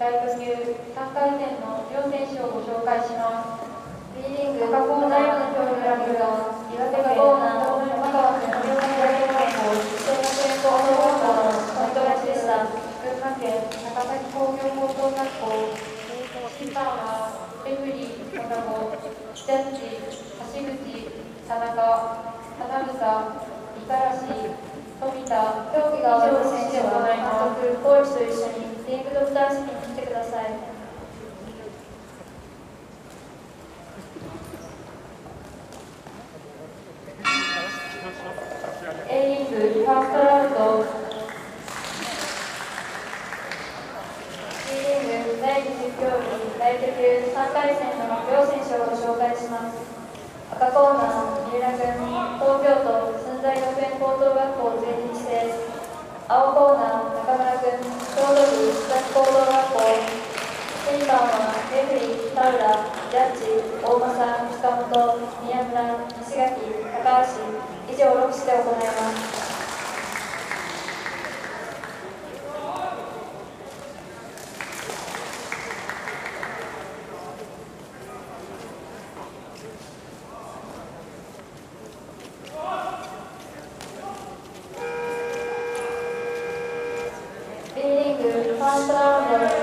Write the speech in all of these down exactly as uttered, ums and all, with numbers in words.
ライト級さんかい戦の両選手をご紹介します。B リーグ赤コーナーの競技ラグが岩手県コーナー山川県山川県学校一緒学園高等学校のポイント勝ちでした。群馬県高崎工業高等学校審判はレフリー小田ジャッジ橋口田中花房五十嵐富田競技が終わった選手を行います。コーチと一緒にリングドクター席に来てください。A リーグファーストラウンド B リーグだいにじゅう競技ライト級さんかい戦の両選手をご紹介します。赤コーナー三浦君東京都駿台学園高等学校全日制。青コーナー中村君京都府須崎高等学校。審判はレフリー田浦ジャッジ大政塚本宮村西垣高橋以上ろくしで行います。B リーグファーストラウンド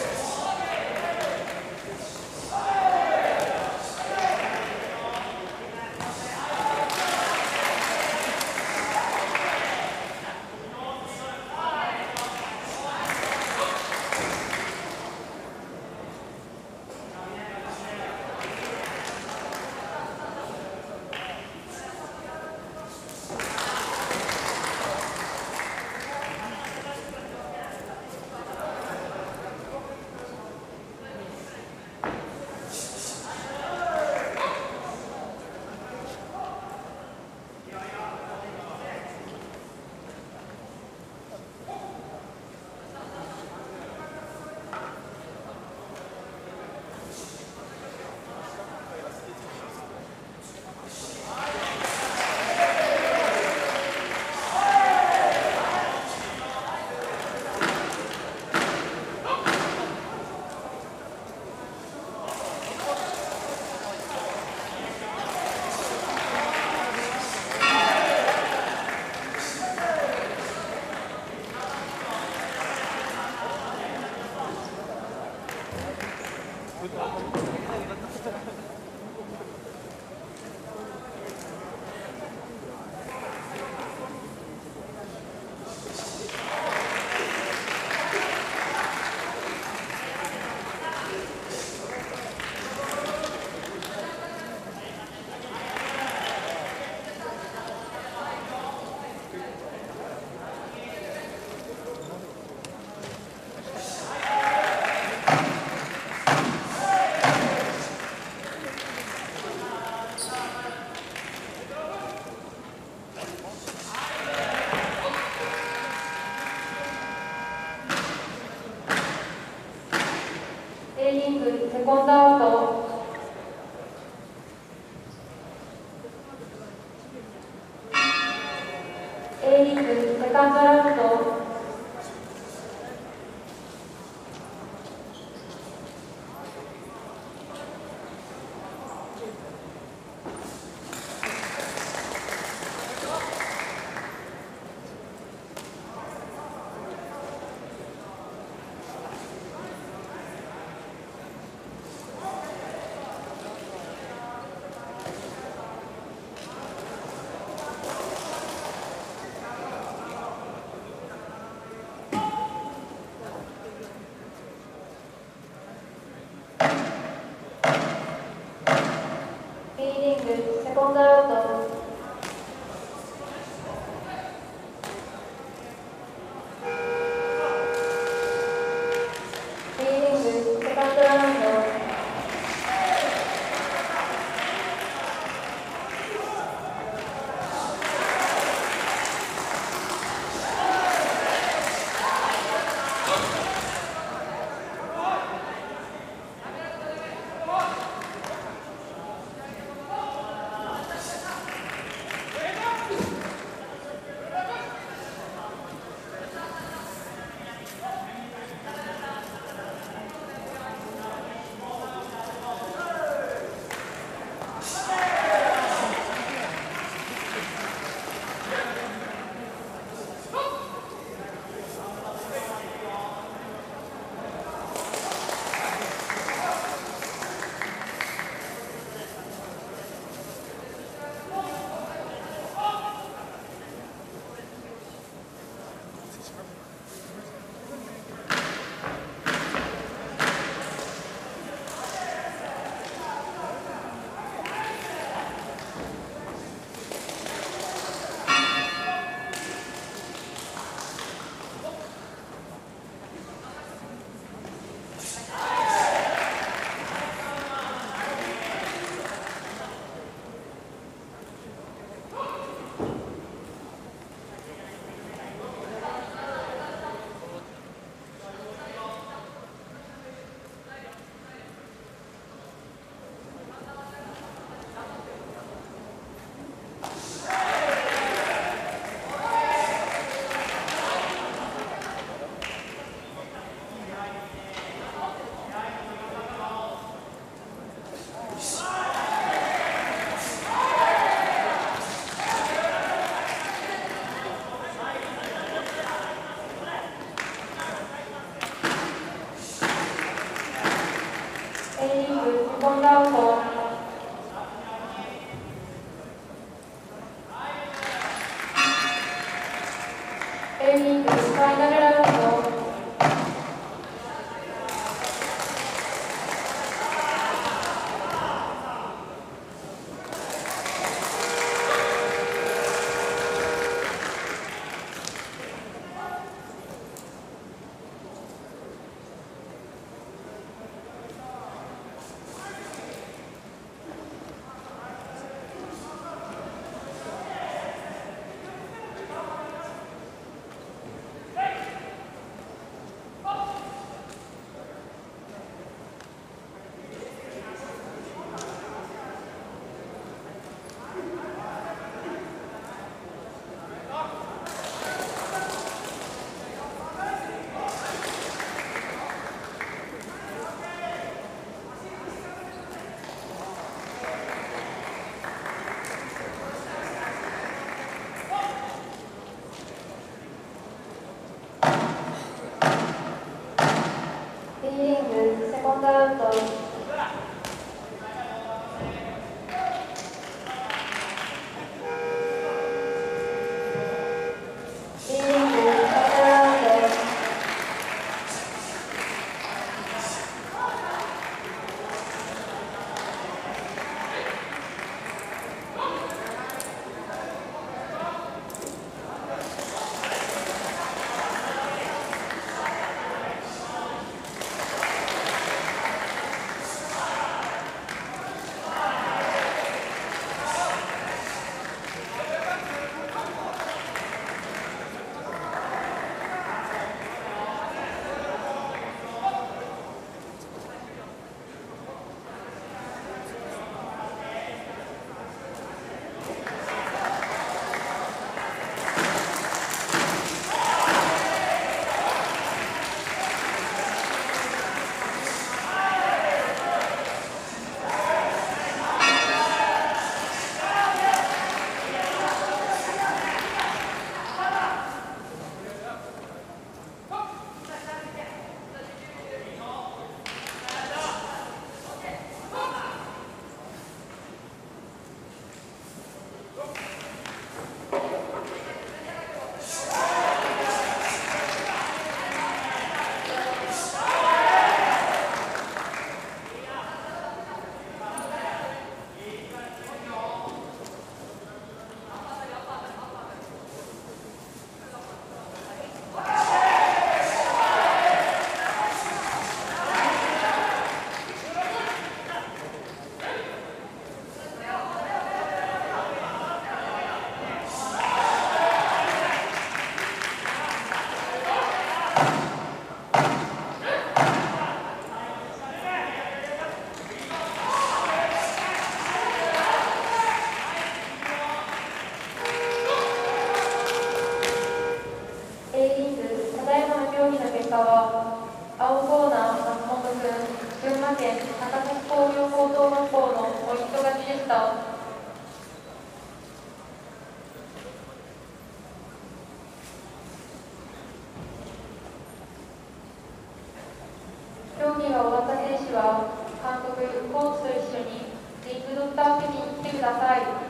A リーグセコンドアウト。A リーグセカンドラウンド。B リーグセコンドアウト。B リーグセカンドラウンド。 Aリーグファイナルラウンド。B リーグセコンドアウト。結果は青コーナー松本君、群馬県高崎工業高等学校のポイント勝ちでした。競技が終わった選手は監督、コーチと一緒にリングドットアップに来てください。